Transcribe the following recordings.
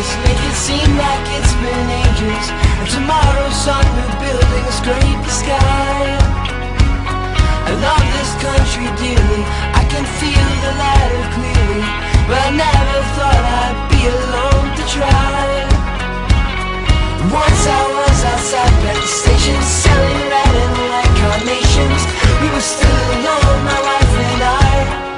days make it seem like it's been ages, and tomorrow's sun we're building a scrape the sky. I love this country dearly, I can feel the ladder clearly, but I never thought I'd be alone to try. Once I was outside at the station selling red and white carnations. We were still alone, my wife and I.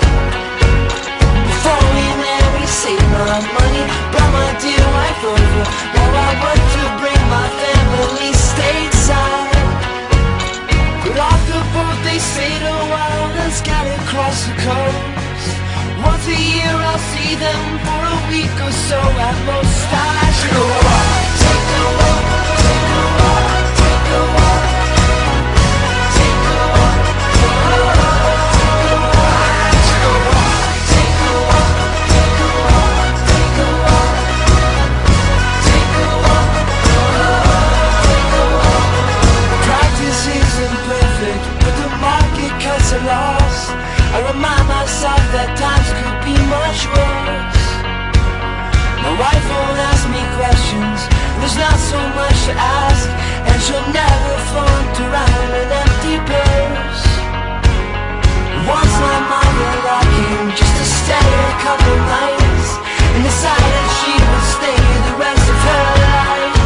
Before we met we saved my money, brought my dear wife over. Now I work to bring my family stateside. But off the boat they stayed a while and scattered across the coast. Once a year I'll see them for a week or so at most. I should go walk, take a walk, take a walk, take a walk, take a walk, take a walk, take a walk. I should go walk, take a walk, take a walk, take a walk, take a walk, take a walk. Practice isn't perfect, but the market cuts are lost. I remind myself that times could be much worse. My wife won't ask me questions, there's not so much to ask, and she'll never flaunt around an empty purse. Once my mother-in-law came just to stay a couple nights, and decided she would stay the rest of her life.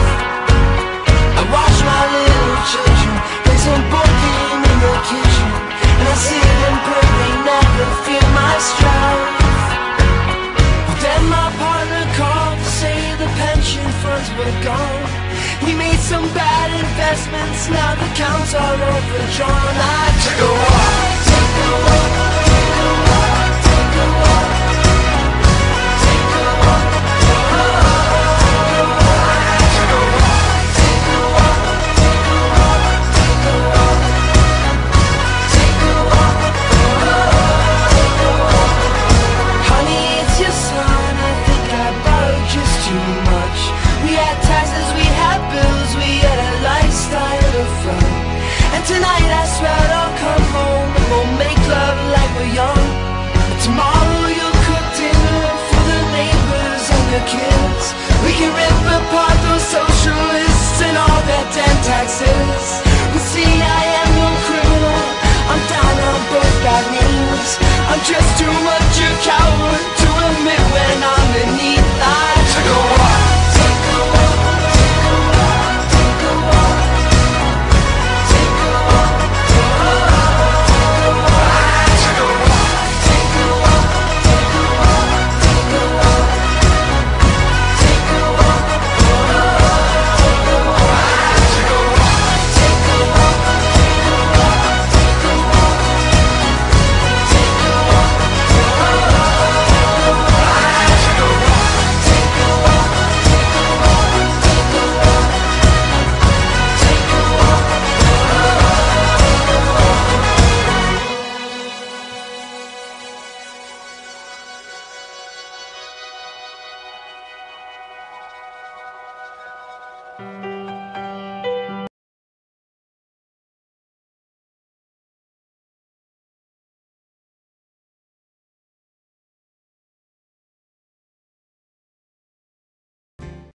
I watch my little children play some board game in the kitchen, and I sit and pray they never feel my strife. But then my partner called to say the pension funds were gone. We made some bad investments, now the accounts are overdrawn. I took a walk, take a walk, take a walk, take a walk, take a walk, take a walk. I took a walk, take a walk, take a walk, take a walk, take a walk, take a walk. Honey, it's your son, I think I borrowed just too much. We had taxes, we had bills, we had a lifestyle of fun. And tonight I swear I'll come home and we'll make love like we're young. But tomorrow you'll cook dinner for the neighbors and your kids. We can rip apart those socialists and all their damn taxes. But see, I am no criminal, I'm down on both bad knees. I'm just too much a coward to admit when I'm in need. I took a walk, take a walk, take a walk, take a walk, take a walk, take a walk, I took a walk, take a walk, take a walk, take a walk, take a walk, take a walk, I took a walk, take a walk, take a walk, take a walk, take a walk, Thank you.